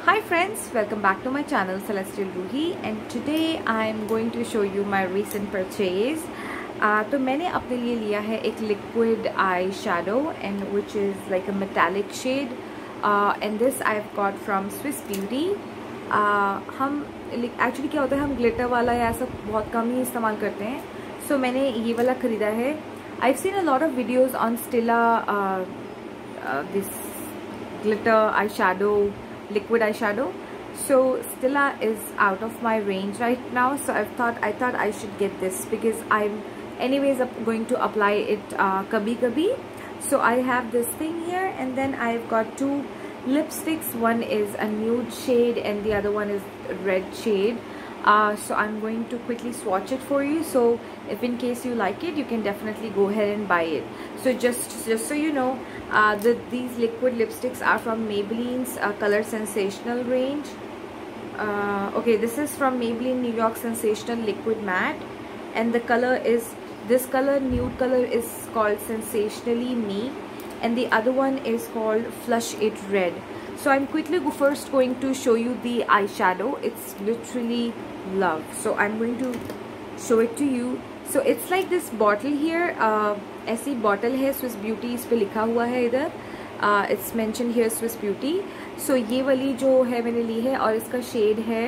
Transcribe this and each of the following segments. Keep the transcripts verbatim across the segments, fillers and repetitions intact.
Hi friends, welcome back to my channel Celestial Ruhi and today I am going to show you my recent purchase. uh, तो मैंने अपने लिए लिया है एक liquid eye shadow and which is like a metallic shade uh, and this I've got from Swiss Beauty. uh, हम actually क्या होता है, हम ग्लिटर वाला या ऐसा बहुत कम ही इस्तेमाल करते हैं. सो so, मैंने ये वाला ख़रीदा है. I've seen a lot of videos on Stila uh, uh, this glitter eyeshadow, liquid eyeshadow. So Stila is out of my range right now, so I thought I thought I should get this because I'm anyways going to apply it uh, kabhi kabhi. So I have this thing here and then I've got two lipsticks. One is a nude shade and the other one is red shade. Uh, so I'm going to quickly swatch it for you, so if in case you like it you can definitely go ahead and buy it. So just just so you know, uh, the, these liquid lipsticks are from Maybelline's uh, Color Sensational range. Uh, okay, this is from Maybelline New York Sensational Liquid Matte and the color is, this color, nude color, is called Sensationally Me and the other one is called Flush It Red. So I'm quickly go first going to show you the eyeshadow. It's literally love. So I'm going to show it to you. So it's like this bottle here. uh, ऐसी bottle है, Swiss Beauty इस पे लिखा हुआ है इधर. uh, it's mentioned here Swiss Beauty. So ये वाली जो है मैंने ली है और इसका शेड है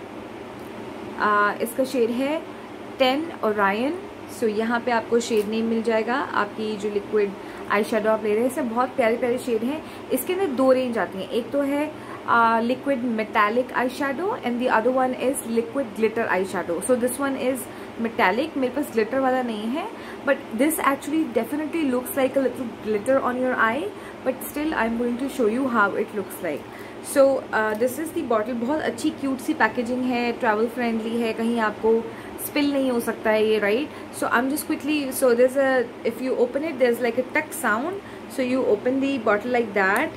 uh, इसका शेड है टेन Orion. सो so, यहाँ पे आपको शेड नेम मिल जाएगा. आपकी जो लिक्विड आई शेडो आप ले रहे हैं, इससे बहुत प्यारे प्यारे शेड हैं. इसके अंदर दो रेंज आती हैं. एक तो है liquid metallic eye shadow and the other one is liquid glitter eye shadow. So this one is metallic. मेरे पास ग्लिटर वाला नहीं है, but this actually definitely looks like a little glitter on your eye, but still I am going to show you how it looks like. So this is the bottle. बहुत अच्छी cute सी packaging है, travel friendly है, कहीं आपको spill नहीं हो सकता है ये, right. So I am just quickly, so there is a, if you open it there is like a tuck sound. So you open the bottle like that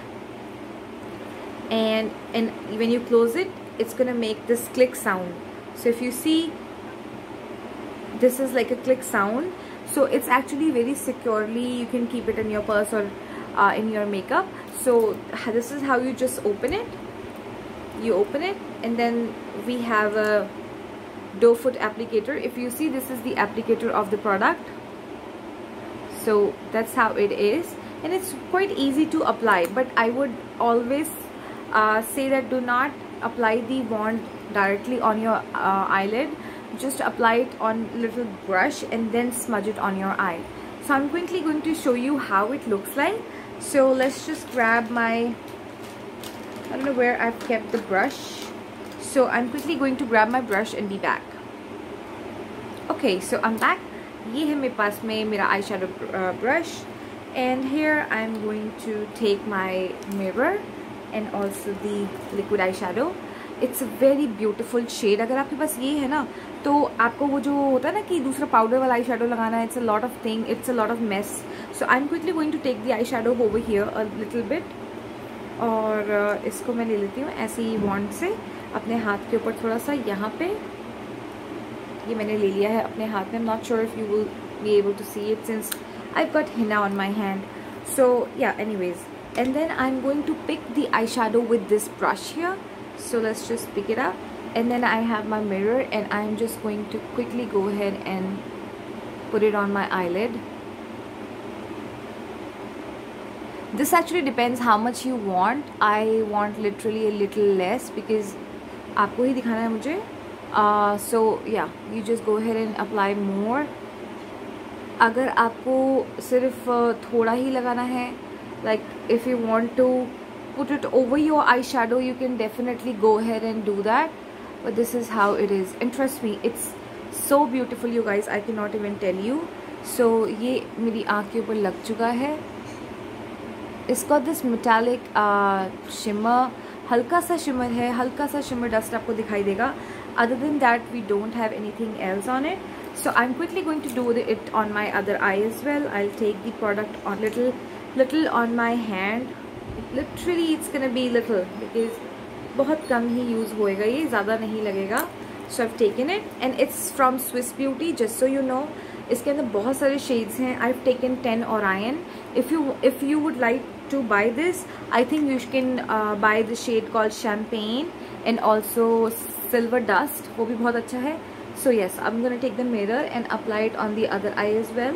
and and when you close it it's gonna make this click sound. So if you see, this is like a click sound. So it's actually very securely, you can keep it in your purse or uh, in your makeup. So this is how you just open it. You open it and then we have a doe foot applicator. If you see, this is the applicator of the product. So that's how it is and it's quite easy to apply, but I would always Uh, say that do not apply the wand directly on your uh, eyelid. Just apply it on little brush and then smudge it on your eye. So I'm quickly going to show you how it looks like. So let's just grab my, I don't know where I've kept the brush. So I'm quickly going to grab my brush and be back. Okay, so I'm back. ये है मेरे पास में मेरा eye shadow brush and here I'm going to take my mirror and also the liquid eyeshadow. It's a very beautiful shade. अगर आपके पास ये है ना, तो आपको वो जो होता है ना कि दूसरा पाउडर वाला आई शेडो लगाना है, it's a lot of thing, it's a lot of mess. So I'm quickly going to take the eyeshadow over here a little bit और uh, इसको मैं ले लेती हूँ ऐसे ही wand से अपने हाथ के ऊपर थोड़ा सा. यहाँ पे ये मैंने ले लिया है अपने हाथ में. I'm not sure if you will be able to see it since I've got henna on my hand. So yeah, anyways, and then I'm going to pick the eyeshadow with this brush here. So let's just pick it up and then I have my mirror and I'm just going to quickly go ahead and put it on my eyelid. This actually depends how much you want. I want literally a little less because आपको ही दिखाना है मुझे. uh, so yeah, you just go ahead and apply more. अगर आपको सिर्फ थोड़ा ही लगाना है, like if you want to put it over your eyeshadow, you can definitely go ahead and do that, but this is how it is and trust me, it's so beautiful you guys, I cannot even tell you. So ये मेरी आँख के ऊपर लग चुका है. It's got this metallic uh, shimmer, हल्का सा shimmer है, हल्का सा shimmer dust आपको दिखाई देगा. Other than that we don't have anything else on it. So I'm quickly going to do it on my other eye as well. I'll take the product on little little on my hand. Literally it's gonna be little because बहुत कम ही use होएगा, ये ज़्यादा नहीं लगेगा. So I've taken it and it's from Swiss Beauty, just so you know. इसके अंदर बहुत सारे शेड्स हैं. I've taken ten Orion. If you if you would like to buy this, I think you can uh, buy the shade called Champagne and also Silver Dust. वो भी बहुत अच्छा है. So yes, I'm gonna take the mirror and apply it on the other eye as well.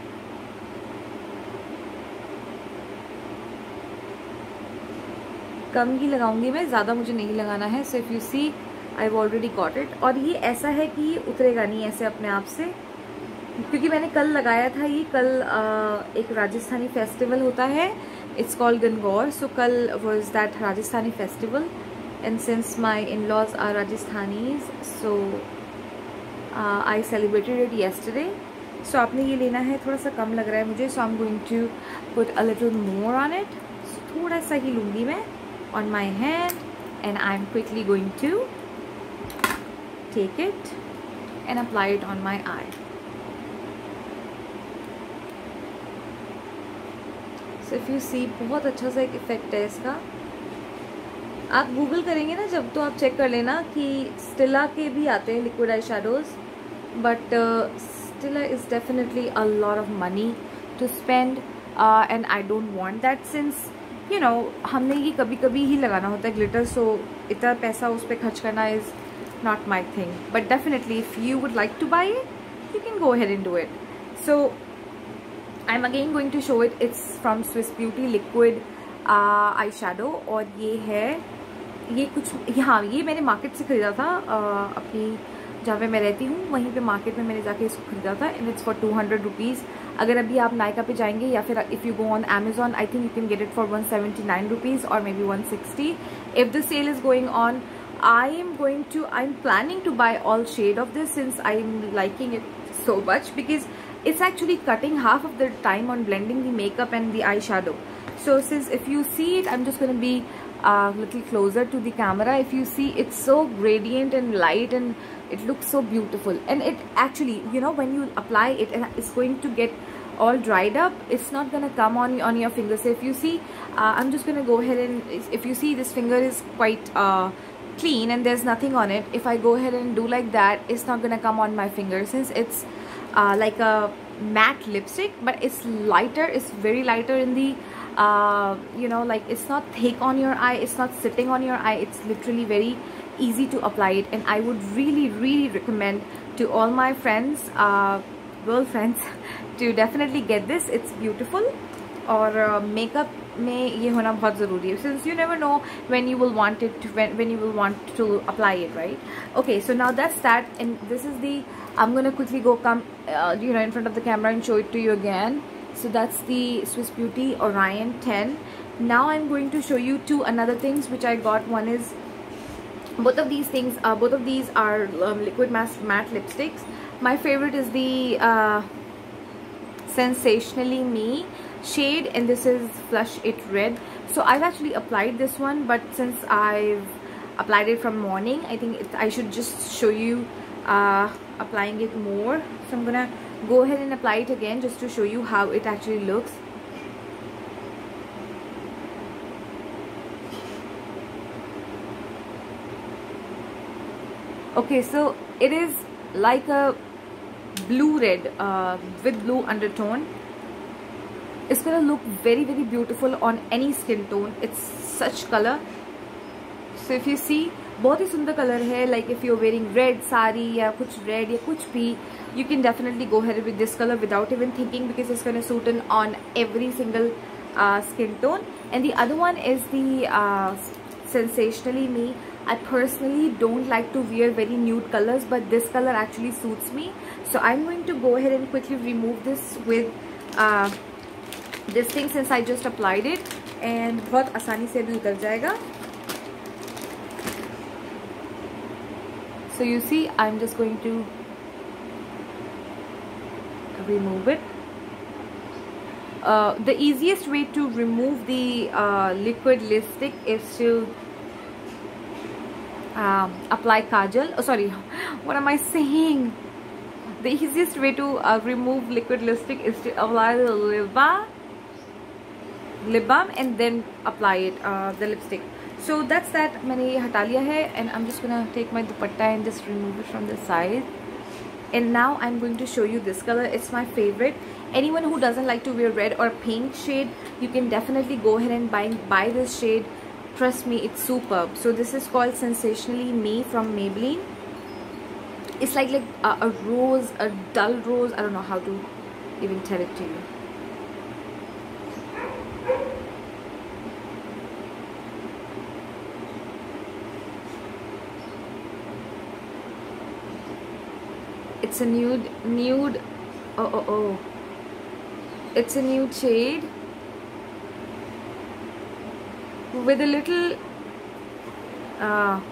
कम ही लगाऊंगी मैं, ज़्यादा मुझे नहीं लगाना है. So if you see, I've already got it. और ये ऐसा है कि ये उतरेगा नहीं ऐसे अपने आप से, क्योंकि मैंने कल लगाया था ये. कल आ, एक राजस्थानी फेस्टिवल होता है, इट्स कॉल्ड गणगौर. सो कल was that Rajasthani festival and since my in-laws are Rajasthanis, so I celebrated it yesterday. So आपने ये लेना है, थोड़ा सा कम लग रहा है मुझे. So I am going to put a little more on it. थोड़ा सा ही लूँगी मैं on my hand and I am quickly going to take it and apply it on my eye. So if you see, बहुत अच्छा सा एक effect है इसका. आप गूगल करेंगे ना जब, तो आप चेक कर लेना कि स्टिला के भी आते हैं liquid eye shadows, but Stila is definitely a lot of money to spend and I don't want that, since you know हमने ये कभी कभी ही लगाना होता है ग्लिटर. सो इतना पैसा उस पर खर्च करना is not my thing. But definitely if you would like to buy it, you can go ahead and do it. So I'm again going to show it. It's from Swiss Beauty liquid uh, eyeshadow और ये है, ये कुछ हाँ ये मैंने market से ख़रीदा था. uh, अपनी जहाँ पे मैं रहती हूँ वहीं पे मार्केट में मैंने जाके इसको ख़रीदा था and it's for two hundred rupees. अगर अभी आप नायका पे जाएंगे या फिर if you go on Amazon, I think you can get it for one seventy nine rupees और maybe one sixty. If the sale is going on, I am going to, I'm planning to buy all shade of this since I'm liking it so much, because it's actually cutting half of the time on blending the makeup and the eyeshadow. So since if you see it, I'm just going to be a uh, little closer to the camera. If you see, it's so gradient and light and it looks so beautiful. And it actually, you know, when you apply it, it's going to get all dried up. It's not going to come on on your fingers. So if you see, uh, I'm just going to go ahead and, if you see, this finger is quite uh, clean and there's nothing on it. If I go ahead and do like that, it's not gonna come on my finger, since it's uh, like a matte lipstick, but it's lighter, it's very lighter in the uh, you know, like it's not thick on your eye, it's not sitting on your eye, it's literally very easy to apply it. And I would really really recommend to all my friends, uh, girlfriends, to definitely get this. It's beautiful. और makeup uh, में ये होना बहुत ज़रूरी है, since you never know when you will want it to, when, when you will want to apply it, right? Okay, so now that's that, and this is the, I'm gonna quickly go come uh, you know, in front of the camera and show it to you again. So that's the Swiss Beauty Orion ten. Now I'm going to show you two another things which I got. One is, both of these things, uh, both of these are um, liquid matte, matte lipsticks. My favorite is the uh, Sensationally Me shade, and this is Flush It Red. So I've actually applied this one, but since I've applied it from morning, I think it, I should just show you uh, applying it more. So I'm gonna go ahead and apply it again just to show you how it actually looks. Okay, so it is like a blue red uh, with blue undertone. It's gonna look very very beautiful on any skin tone. It's such color. So if you see, बहुत ही सुंदर colour है. Like if you're wearing red sari या कुछ red या कुछ भी, you can definitely go ahead with this color without even thinking, because it's gonna suit in on every single uh, skin tone. And the other one is the uh, Sensationally Me. I personally don't like to wear very nude colors, but this color actually suits me. So I'm going to go ahead and quickly remove this with uh, this thing, since I just applied it, and बहुत आसानी से भी उतर जाएगा. So you see, I'm just going to remove it. Uh, the easiest way to remove the uh, liquid lipstick is to um, apply kajal. Oh, sorry, what am I saying? The easiest way to uh, remove liquid lipstick is to apply the lip balm, lip balm and then apply it, uh, the lipstick. So that's that. मैंने ये हटा लिया है, and I'm just gonna take my dupatta and just remove it from the side. And now I'm going to show you this color. It's my favorite. Anyone who doesn't like to wear red or pink shade, you can definitely go ahead and buy buy this shade. Trust me, it's superb. So this is called Sensationally Me from Maybelline. It's like like a, a rose, a dull rose. I don't know how to even tell it to you. It's a nude, nude, oh, oh, oh. It's a nude shade with a little, uh,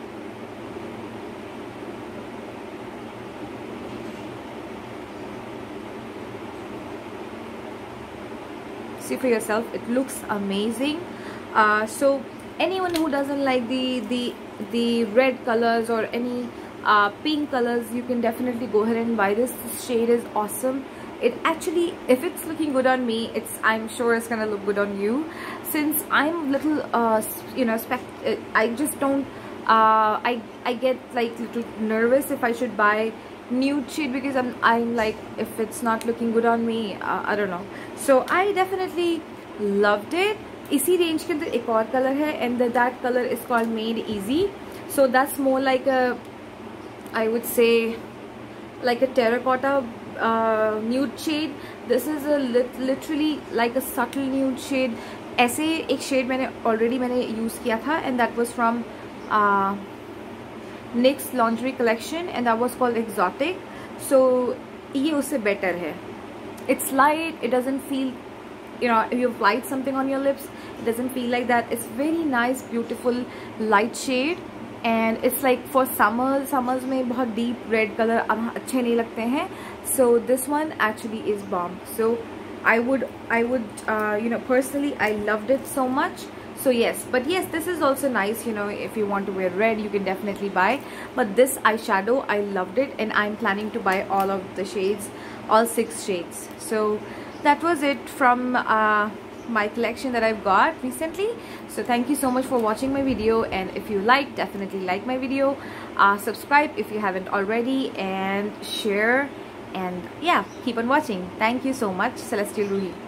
see for yourself. It looks amazing. Uh, so anyone who doesn't like the, the, the red colors or any Uh, pink colors, you can definitely go ahead and buy this. This shade is awesome. It actually, if it's looking good on me, it's I'm sure it's gonna look good on you. Since I'm little uh you know spec I just don't uh I I get like little nervous if I should buy nude shade, because I'm I'm like, if it's not looking good on me, uh, I don't know. So I definitely loved it. इसी range के अंदर एक और colour है, and that color is called Made Easy. So that's more like a, I would say, like a terracotta uh, nude shade. This is a lit literally like a subtle nude shade. ऐसे एक shade मैंने already मैंने use किया था, and that was from uh, NYX Laundry Collection, and that was called Exotic. So ये उससे better है. It's light. It doesn't feel, you know, if you apply something on your lips, it doesn't feel like that. It's very nice, beautiful, light shade. And it's like for summer summers में बहुत deep red color अच्छे नहीं लगते हैं. So this one actually is bomb. So I would I would uh, you know, personally I loved it so much. So yes, but yes, this is also nice, you know, if you want to wear red, you can definitely buy. But this eyeshadow, I loved it, and I'm planning to buy all of the shades, all six shades. So that was it from uh, my collection that I've got recently. So thank you so much for watching my video, and if you like, definitely like my video, uh, subscribe if you haven't already, and share, and yeah, keep on watching. Thank you so much. Celestial Ruhi.